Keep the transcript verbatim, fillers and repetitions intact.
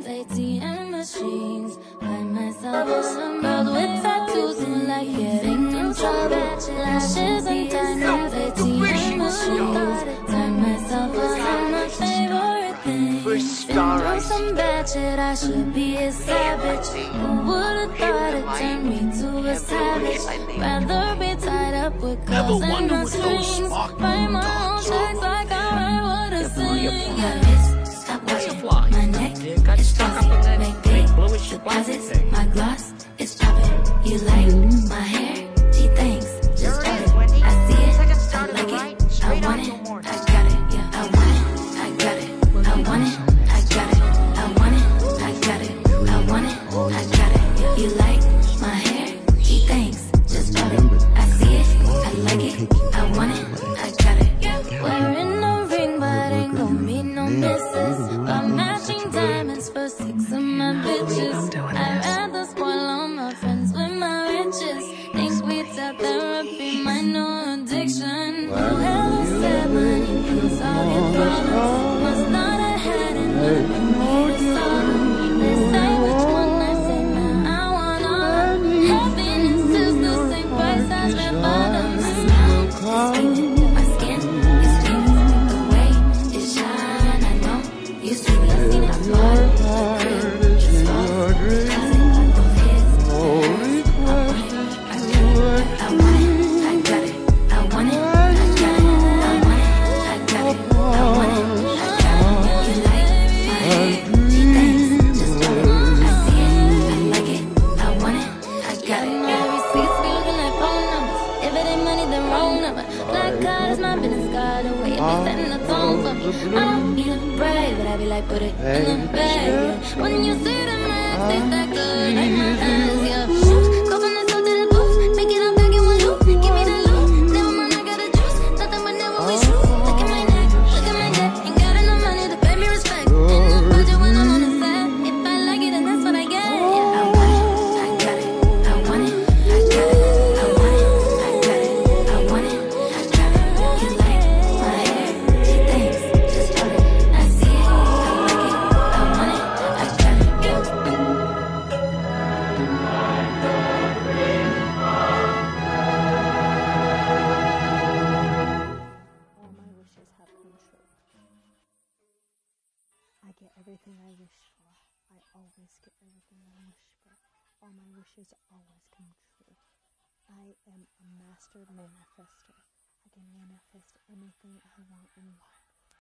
A T M machines, find myself with some girls with tattoos and like getting in trouble. Lashes and diamonds, A T M machines, find myself with some my favorite things. Been through some bad shit, I should be a savage. Who would've thought it turned me to a savage? Rather be tied up with calls and not strings. Write my own checks like I write what I sing. Yeah, stop watching my neck. It's glossy, make big deposits. My gloss is popping. You like my hair? She thinks just got it. I see it, I like it, I want it, I got it. Yeah, I want it, I got it, I want it, I got it, I want it, I got it, I want it, I got it. You like my hair? She thinks just got it. I see it, I like it, I want it, I got it. Wearing a ring, but ain't gon' be no misses. Got matching diamonds for six of my bitches. I'd rather spoil all my friends with my riches. Think weeds out therapy, my new addiction. Whoever said money can solve your problems must not have had enough for me to solve them. They say which one I say now, I want all of them. Happiness is the same price as red bottoms. My smile is cute, my skin is cute, the way it shine, I know you see me, I seen it, I bought it. Put it in the bag. When you see the man, they that good like my eyes, yeah. Go from the top to the booth, make it up back in one loop. Give me that loop, never mind, I got a juice. Nothing but never we shoot. Look at my neck, look at my neck. Ain't got enough money to pay me respect. Ain't no budget when I'm on the set. If I like it, then that's what I get. Yeah, I want it, I got it, I want it, I got it, I want it, I got it, I want it, I got it. You like my hair? She thinks just got it. I see it. Everything I wish for. I always get everything I wish for. All my wishes always come true. I am a master manifester. I can manifest anything I want in life.